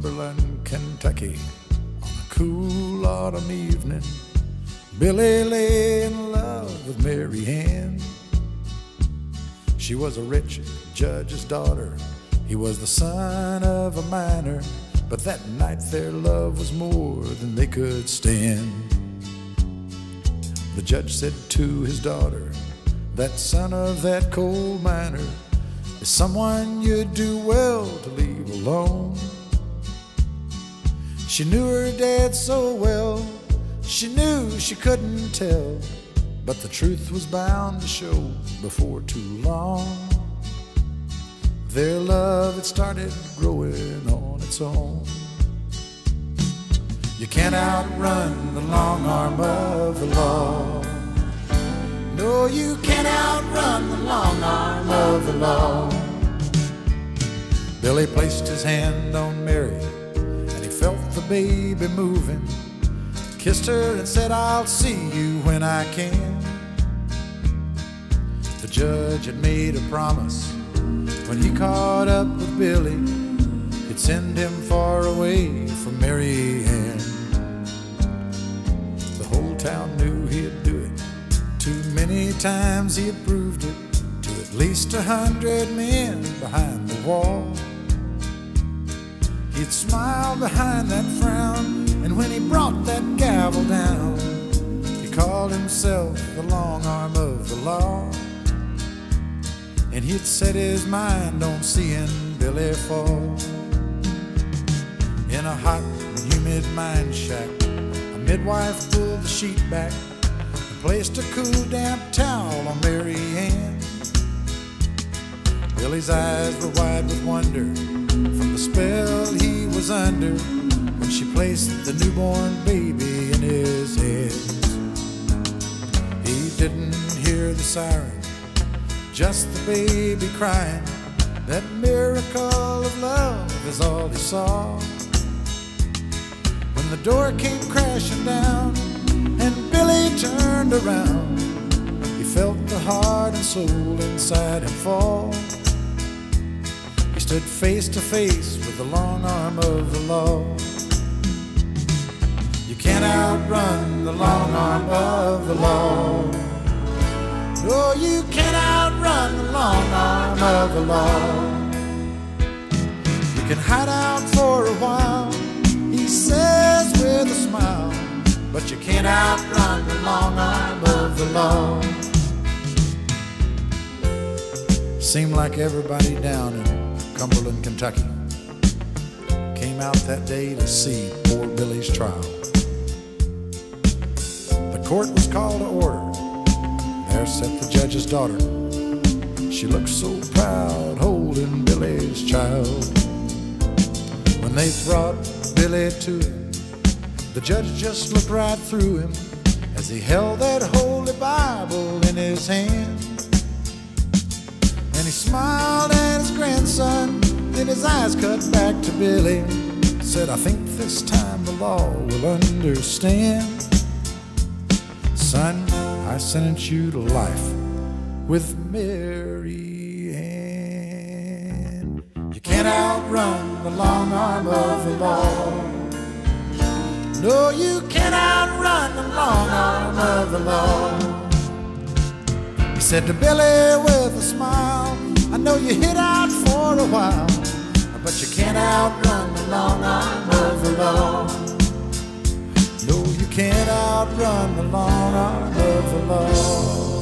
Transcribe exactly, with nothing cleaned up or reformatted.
Cumberland, Kentucky, on a cool autumn evening, Billy lay in love with Mary Ann. She was a rich judge's daughter. He was the son of a miner, but that night their love was more than they could stand. The judge said to his daughter, "That son of that coal miner is someone you'd do well to leave alone." She knew her dad so well, she knew she couldn't tell, but the truth was bound to show before too long. Their love had started growing on its own. You can't outrun the long arm of the law. No, you can't outrun the long arm of the law. Billy placed his hand on Mary, and he felt the baby moving. Kissed her and said, "I'll see you when I can." The judge had made a promise when he caught up with Billy, he'd send him far away from Mary Ann. The whole town knew he'd do it. Too many times he had proved it to at least a hundred men behind the wall. He'd smile behind that frown, and when he brought that gavel down, he called himself the long arm of the law. And he'd set his mind on seeing Billy fall. In a hot and humid mine shack, a midwife pulled the sheet back and placed a cool damp towel on Mary Ann. Billy's eyes were wide with wonder from the spell he was under when she placed the newborn baby in his hands. He didn't hear the siren, just the baby crying. That miracle of love is all he saw. When the door came crashing down and Billy turned around, he felt the heart and soul inside him fall. He stood face to face with the long arm of the law. You can't outrun the long arm of the law. No, you can't outrun the long arm of the law. You can hide out for a while, he says with a smile, but you can't outrun the long arm of the law. Seemed like everybody down in Cumberland, Kentucky came out that day to see poor Billy's trial. The court was called to order. There sat the judge's daughter. She looked so proud, holding Billy's child. When they brought Billy to him, the judge just looked right through him as he held that holy Bible in his hand. And he smiled at his grandson, then his eyes cut back to Billy, said, "I think this time the law will understand. Son, I sentence you to life with Mary Ann." You can't outrun the long arm of the law. No, you can't outrun the long arm of the law. He said to Billy with a smile, "I know you hid out for a while, but you can't outrun the long arm of the law. No, you can't outrun the long arm of the law."